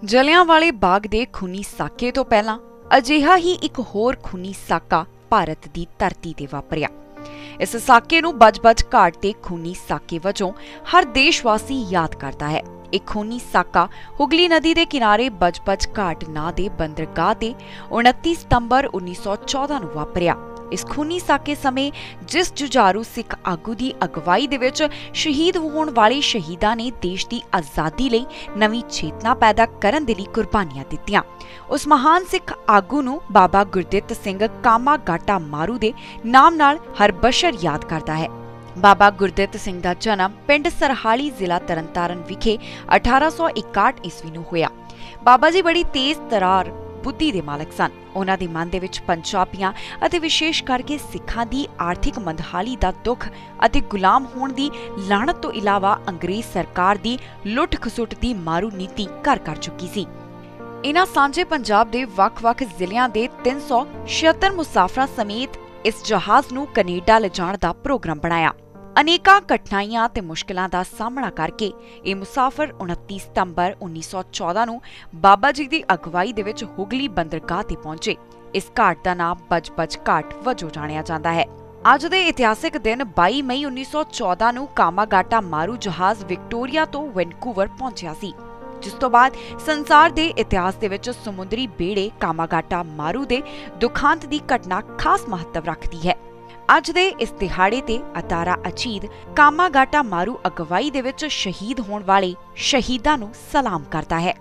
ਜਲਿਆਂਵਾਲੇ ਬਾਗ ਦੇ ਖੂਨੀ ਸਾਕੇ ਤੋਂ ਪਹਿਲਾਂ ਅਜਿਹਾ ਹੀ ਇੱਕ ਹੋਰ ਖੂਨੀ ਸਾਕਾ ਭਾਰਤ ਦੀ ਧਰਤੀ ਤੇ ਵਾਪਰਿਆ। ਇਸ ਸਾਕੇ ਨੂੰ ਬਜ-ਬਜ ਘਾਟ ਤੇ ਖੂਨੀ ਸਾਕੇ ਵਜੋਂ ਹਰ ਦੇਸ਼ਵਾਸੀ ਯਾਦ ਕਰਦਾ ਹੈ। ਇਹ ਖੂਨੀ ਸਾਕਾ ਹੁਗਲੀ ਨਦੀ ਦੇ ਕਿਨਾਰੇ ਬਜ-ਬਜ ਘਾਟ ਨਾਂ ਦੇ ਬੰਦਰਗਾਹ ਤੇ 29 ਸਤੰਬਰ 1914 ਨੂੰ ਵਾਪਰਿਆ। ਇਸ ਖੂਨੀ ਸਾਕੇ ਸਮੇਂ ਜਿਸ ਜੁਝਾਰੂ ਸਿੱਖ ਆਗੂ ਦੀ ਅਗਵਾਈ ਦੇ ਵਿੱਚ ਸ਼ਹੀਦ ਹੋਣ ਵਾਲੇ ਸ਼ਹੀਦਾਂ ਨੇ ਦੇਸ਼ ਦੀ ਆਜ਼ਾਦੀ ਲਈ ਨਵੀਂ ਚੇਤਨਾ ਪੈਦਾ ਕਰਨ ਦੇ ਲਈ ਕੁਰਬਾਨੀਆਂ ਦਿੱਤੀਆਂ, ਉਸ ਮਹਾਨ ਸਿੱਖ ਆਗੂ ਨੂੰ ਬਾਬਾ ਗੁਰਦਿੱਤ ਸਿੰਘ ਕਾਮਾ ਗਾਟਾ ਮਾਰੂ ਦੇ ਨਾਮ ਨਾਲ ਹਰ ਬਸ਼ਰ ਯਾਦ ਕਰਦਾ ਹੈ। ਬਾਬਾ ਗੁਰਦਿੱਤ ਸਿੰਘ ਦਾ ਜਨਮ ਪਿੰਡ ਸਰਹਾਲੀ ਜ਼ਿਲ੍ਹਾ ਤਰਨਤਾਰਨ ਵਿਖੇ 1861 ਈਸਵੀ ਨੂੰ ਹੋਇਆ। ਬਾਬਾ ਜੀ ਬੜੀ ਤੇਜ਼ ਤਰਾਰ ਬੁੱਧੀ ਦੇ ਮਾਲਕ ਸਨ। ਉਹਨਾਂ ਦੇ ਮਨ ਦੇ ਵਿੱਚ ਪੰਜਾਬੀਆਂ ਅਤੇ ਵਿਸ਼ੇਸ਼ ਕਰਕੇ ਸਿੱਖਾਂ ਦੀ ਆਰਥਿਕ ਮੰਦਹਾਲੀ ਦਾ ਦੁੱਖ ਅਤੇ ਗੁਲਾਮ ਹੋਣ ਦੀ ਲਾਹਨਤ ਤੋਂ ਇਲਾਵਾ ਅੰਗਰੇਜ਼ ਸਰਕਾਰ ਦੀ ਲੁੱਟ ਖਸੁੱਟ ਦੀ ਮਾਰੂ ਨੀਤੀ ਘਰ ਕਰ ਚੁੱਕੀ ਸੀ। ਇਨ੍ਹਾਂ ਸਾਂਝੇ ਪੰਜਾਬ ਦੇ ਵੱਖ-ਵੱਖ ਜ਼ਿਲ੍ਹਿਆਂ ਦੇ 376 ਮੁਸਾਫਰਾਂ ਸਮੇਤ ਇਸ ਜਹਾਜ਼ ਨੂੰ ਕੈਨੇਡਾ ਲਿਜਾਣ ਦਾ ਪ੍ਰੋਗਰਾਮ ਬਣਾਇਆ। ਅਨੇਕਾਂ ਕਠਿਨਾਈਆਂ ਤੇ ਮੁਸ਼ਕਿਲਾਂ ਦਾ ਸਾਹਮਣਾ ਕਰਕੇ ਇਹ ਮੁਸਾਫਰ 29 ਸਤੰਬਰ 1914 ਨੂੰ ਬਾਬਾ ਜੀ ਦੀ ਅਗਵਾਈ ਦੇ ਵਿੱਚ ਹੁਗਲੀ ਬੰਦਰਗਾਹ ਤੇ ਪਹੁੰਚੇ। ਇਸ ਘਾਟ ਦਾ ਨਾਮ ਬਜ-ਬਜ ਘਾਟ ਵਜੋਂ ਜਾਣਿਆ ਜਾਂਦਾ ਹੈ। ਅੱਜ ਦੇ ਇਤਿਹਾਸਿਕ ਦਿਨ 22 ਮਈ 1914 ਨੂੰ ਕਾਮਾਗਾਟਾ ਮਾਰੂ ਜਹਾਜ਼ ਵਿਕਟੋਰੀਆ ਤੋਂ ਵੈਨਕੂਵਰ ਪਹੁੰਚਿਆ ਸੀ, ਜਿਸ ਤੋਂ ਬਾਅਦ ਸੰਸਾਰ ਦੇ ਇਤਿਹਾਸ ਦੇ ਵਿੱਚ ਸਮੁੰਦਰੀ ਬੇੜੇ ਕਾਮਾਗਾਟਾ ਮਾਰੂ ਦੇ ਦੁਖਾਂਤ ਦੀ ਘਟਨਾ ਖਾਸ ਮਹੱਤਵ ਰੱਖਦੀ ਹੈ। ਅੱਜ ਦੇ ਇਸ ਦਿਹਾੜੇ ਤੇ ਅਤਾਰਾ ਅਚੀਦ ਕਾਮਾਗਾਟਾ ਮਾਰੂ ਅਗਵਾਈ ਦੇ ਵਿੱਚ ਸ਼ਹੀਦ ਹੋਣ ਵਾਲੇ ਸ਼ਹੀਦਾਂ ਨੂੰ ਸਲਾਮ ਕਰਦਾ ਹੈ।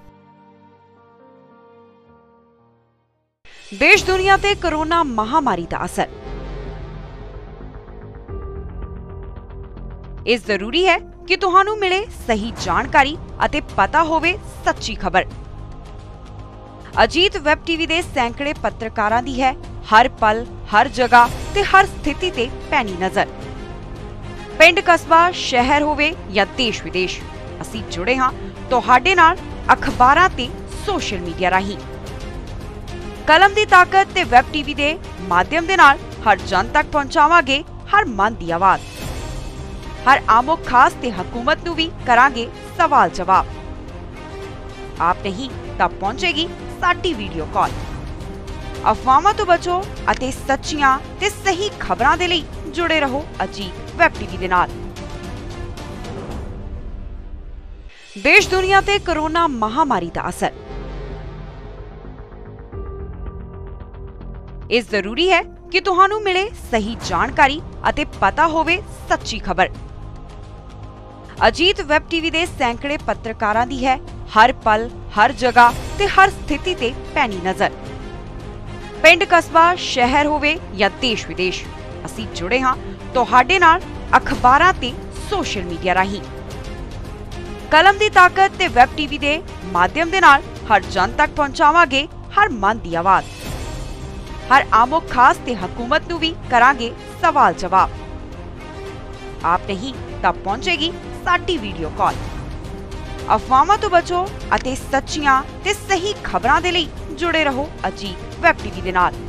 ਦੇਸ਼ ਦੁਨੀਆ ਤੇ ਕੋਰੋਨਾ ਮਹਾਮਾਰੀ ਦਾ ਅਸਰ। ਇਹ ਜ਼ਰੂਰੀ ਹੈ ਕਿ ਤੁਹਾਨੂੰ ਮਿਲੇ ਸਹੀ ਜਾਣਕਾਰੀ ਅਤੇ ਪਤਾ ਹੋਵੇ ਸੱਚੀ ਖਬਰ। ਅਜੀਤ ਵੈਬ ਟੀਵੀ ਦੇ ਸੈਂਕੜੇ ਪੱਤਰਕਾਰਾਂ ਦੀ ਹੈ ਹਰ ਪਲ, ਹਰ ਜਗ੍ਹਾ ਤੇ ਹਰ ਸਥਿਤੀ ਤੇ ਪੈਣੀ ਨਜ਼ਰ। ਪਿੰਡ, ਕਸਬਾ, ਸ਼ਹਿਰ ਹੋਵੇ ਜਾਂ ਦੇਸ਼ ਵਿਦੇਸ਼, ਅਸੀਂ ਜੁੜੇ ਹਾਂ ਤੁਹਾਡੇ ਨਾਲ ਅਖਬਾਰਾਂ ਤੇ ਸੋਸ਼ਲ ਮੀਡੀਆ ਰਾਹੀਂ। ਕਲਮ ਦੀ ਤਾਕਤ ਤੇ ਵੈਬ ਟੀਵੀ ਦੇ ਮਾਧਿਅਮ ਦੇ ਨਾਲ ਹਰ ਜਨ ਤੱਕ ਪਹੁੰਚਾਵਾਂਗੇ ਹਰ ਮਨ ਦੀ ਆਵਾਜ਼। ਹਰ ਆਮੋ ਖਾਸ ਤੇ ਹਕੂਮਤ ਨੂੰ ਵੀ ਕਰਾਂਗੇ ਸਵਾਲ ਜਵਾਬ। ਆਪ ਨਹੀਂ ਤਾਂ ਪਹੁੰਚੇਗੀ ਸਾਡੀ ਵੀਡੀਓ ਕਾਲ। ਅਫਵਾਹਾਂ ਤੋਂ ਬਚੋ ਅਤੇ ਸੱਚੀਆਂ ਤੇ ਸਹੀ ਖਬਰਾਂ ਦੇ ਲਈ ਜੁੜੇ ਰਹੋ ਅਜੀਤ ਵੈਬ ਟੀਵੀ ਦੇ ਨਾਲ। ਦੇਸ਼ ਦੁਨੀਆ ਤੇ ਕੋਰੋਨਾ ਮਹਾਮਾਰੀ ਦਾ ਅਸਰ। ਇਹ ਜ਼ਰੂਰੀ ਹੈ ਕਿ ਤੁਹਾਨੂੰ ਮਿਲੇ ਸਹੀ ਜਾਣਕਾਰੀ ਅਤੇ ਪਤਾ ਹੋਵੇ ਸੱਚੀ ਖਬਰ। ਅਜੀਤ ਵੈਬ ਟੀਵੀ ਦੇ ਸੈਂਕੜੇ ਪੱਤਰਕਾਰਾਂ ਦੀ ਹੈ ਹਰ ਪਲ, ਹਰ ਜਗ੍ਹਾ ਤੇ ਹਰ ਸਥਿਤੀ ਤੇ ਪੈਣੀ ਨਜ਼ਰ। ਪਿੰਡ, ਕਸਬਾ, ਸ਼ਹਿਰ ਹੋਵੇ ਜਾਂ ਦੇਸ਼ ਵਿਦੇਸ਼, ਅਸੀਂ ਜੁੜੇ ਹਾਂ ਤੁਹਾਡੇ ਨਾਲ ਅਖਬਾਰਾਂ ਤੇ ਸੋਸ਼ਲ ਮੀਡੀਆ ਰਾਹੀਂ। ਕਲਮ ਦੀ ਤਾਕਤ ਤੇ ਵੈਬ ਟੀਵੀ ਦੇ ਮਾਧਿਅਮ ਦੇ ਨਾਲ ਹਰ ਜਨ ਤੱਕ ਪਹੁੰਚਾਵਾਂਗੇ ਹਰ ਮਨ ਦੀ ਆਵਾਜ਼। ਹਰ ਆਮੋ ਖਾਸ ਤੇ ਹਕੂਮਤ ਨੂੰ ਵੀ ਕਰਾਂਗੇ ਸਵਾਲ ਜਵਾਬ। ਆਪ ਨਹੀਂ ਤਾਂ ਪਹੁੰਚੇਗੀ ਸਾਡੀ ਵੀਡੀਓ ਕਾਲ। ਅਫਵਾਹਾਂ ਤੋਂ ਬਚੋ ਅਤੇ ਸੱਚੀਆਂ ਤੇ ਸਹੀ ਖਬਰਾਂ ਦੇ ਲਈ ਜੁੜੇ ਰਹੋ ਅਜੀਤ ਵੈਬ ਟੀਵੀ ਦੇ ਨਾਲ।